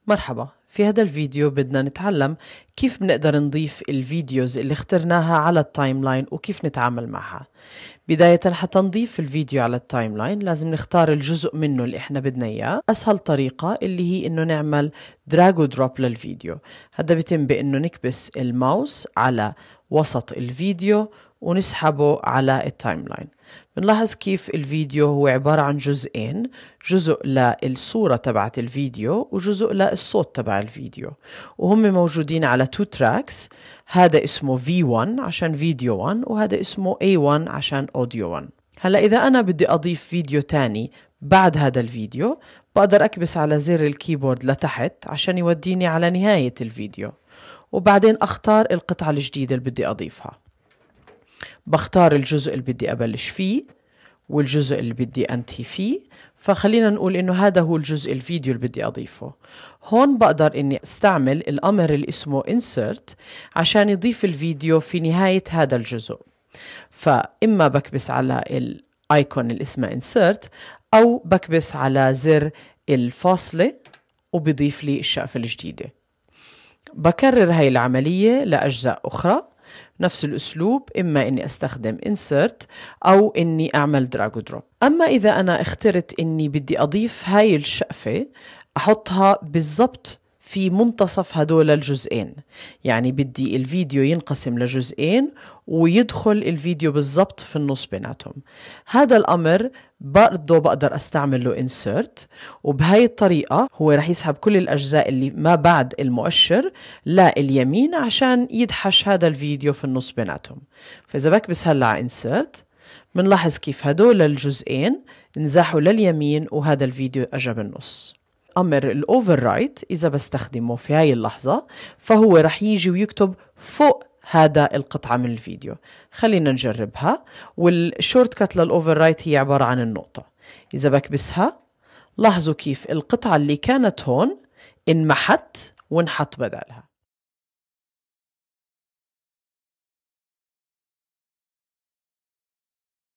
مرحبا، في هذا الفيديو بدنا نتعلم كيف بنقدر نضيف الفيديوز اللي اخترناها على التايم لاين وكيف نتعامل معها. بداية حتى نضيف الفيديو على التايم لاين لازم نختار الجزء منه اللي احنا بدنا اياه. اسهل طريقة اللي هي انه نعمل دراج ودروب للفيديو. هذا بيتم بانه نكبس الماوس على وسط الفيديو ونسحبه على التايم لاين. بنلاحظ كيف الفيديو هو عبارة عن جزئين، جزء للصورة تبعت الفيديو وجزء للصوت تبع الفيديو، وهم موجودين على 2 تراكس. هذا اسمه V1 عشان فيديو 1 وهذا اسمه A1 عشان أوديو 1. هلأ إذا أنا بدي أضيف فيديو تاني بعد هذا الفيديو بقدر أكبس على زر الكيبورد لتحت عشان يوديني على نهاية الفيديو، وبعدين أختار القطعة الجديدة اللي بدي أضيفها. بختار الجزء اللي بدي أبلش فيه والجزء اللي بدي أنتهي فيه، فخلينا نقول إنه هذا هو الجزء الفيديو اللي بدي أضيفه. هون بقدر إني استعمل الأمر اللي اسمه insert عشان يضيف الفيديو في نهاية هذا الجزء. فإما بكبس على الآيكون اللي اسمه insert أو بكبس على زر الفاصلة وبيضيف لي الشقفة الجديدة. بكرر هاي العملية لأجزاء أخرى نفس الأسلوب، إما إني أستخدم insert أو إني أعمل drag و drop. أما إذا أنا اخترت إني بدي أضيف هاي الشقفة أحطها بالضبط في منتصف هدول الجزئين، يعني بدي الفيديو ينقسم لجزئين ويدخل الفيديو بالضبط في النص بيناتهم. هذا الأمر برضه بقدر أستعمل له insert، وبهاي الطريقة هو رح يسحب كل الأجزاء اللي ما بعد المؤشر لليمين عشان يدحش هذا الفيديو في النص بيناتهم. فإذا بكبس هلا على insert منلاحظ كيف هدول الجزئين انزاحوا لليمين وهذا الفيديو أجا بالنص. أمر الأوفررايت إذا بستخدمه في هاي اللحظة فهو رح يجي ويكتب فوق هذا القطعة من الفيديو. خلينا نجربها، والشورت كات للأوفررايت هي عبارة عن النقطة. إذا بكبسها لاحظوا كيف القطعة اللي كانت هون انمحت ونحط بدلها.